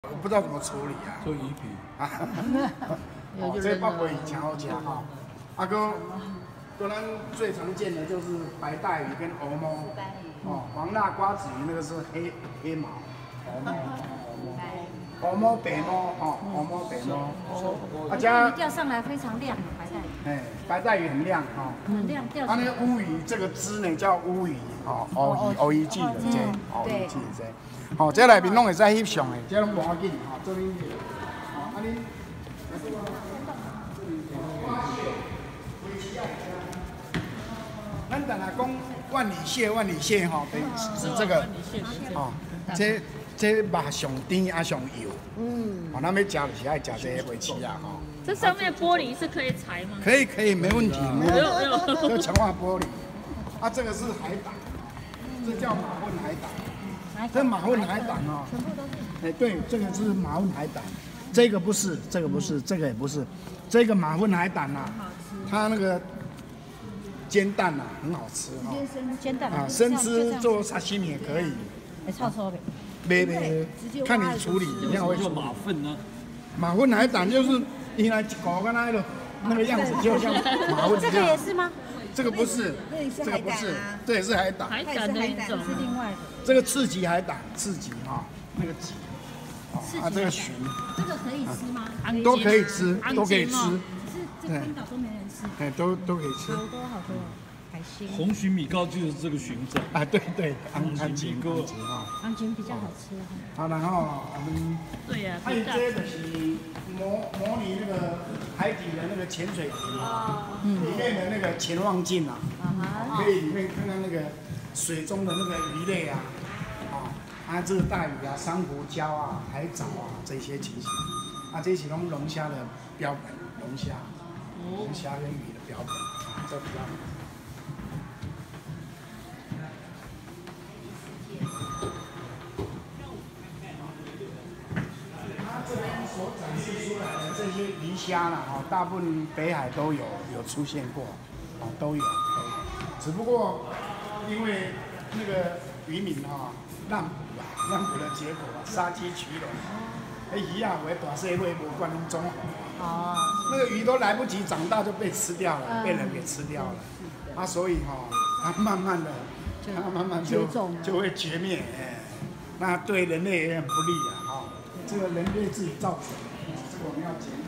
我不知道怎么处理啊。 做鱼皮。 哦，这鲍鱼以前好吃哈。啊哥，咱最常见的就是白带鱼跟欧猫。哦，黄辣瓜子鱼那个是黑毛。欧猫白猫哦，欧猫白猫。 啊，加钓上来非常亮，白带鱼。 哎，白带鱼很亮哈。 很亮，钓。 它那个乌鱼，这个汁呢叫乌鱼，哦，乌鱼记的这，乌鱼记的这。好，这内面拢会使翕相的，这拢无要紧，哈，做恁个。好，啊恁。咱等下讲万里蟹吼，指这个，哦，这肉上甜啊上油，哦，咱要食就是爱食这个尾鳍啊，吼。 这上面玻璃是可以裁吗？ 可以，没问题，没问题。 这个强化玻璃，啊，这个是海胆，这叫马粪海胆，这马粪海胆哦，全部都是。哎，对，这个是马粪海胆，这个不是，这个不是，这个也不是，这个马粪海胆呐，它那个煎蛋呐很好吃哈。 煎蛋啊，生吃做沙西米也可以。 会臭臭的。 没，看你处理，你要会做马粪呢？ 马粪海胆就是。原来狗跟它的那个样子就像马粪一样。 这个也是吗？ 这个不是，这个不是，这也是海胆。 海胆的一种是另外的。 这个刺脊海胆，刺脊哈，那个脊。啊，这个鲟。 这个可以吃吗？ 都可以吃，都可以吃。 是这关岛都没人吃。 哎，都可以吃。 好多好多海鲜。 红鲟米糕就是这个鲟仔。 啊，对，安吉糕哈。 安吉比较好吃哈。 好，然后我们。 对呀。 还有这个是。模拟那个海底的那个潜水艇啊，里面的那个潜望镜啊，可以里面看看那个水中的那个鱼类啊，这个大鱼啊、珊瑚礁啊、海藻啊这些情形，这是龙虾的标本，龙虾跟鱼的标本，这比较。所展示出来的这些鱼虾啦，大部分北海都有出现过，都有。只不过因为那个渔民滥捕的结果杀鸡取卵，鱼啊为大社会无关中好，那个鱼都来不及长大就被吃掉了，被人给吃掉了，所以它慢慢的就会绝灭，那对人类也很不利啊，这个人类自己造成的，这个我们要解。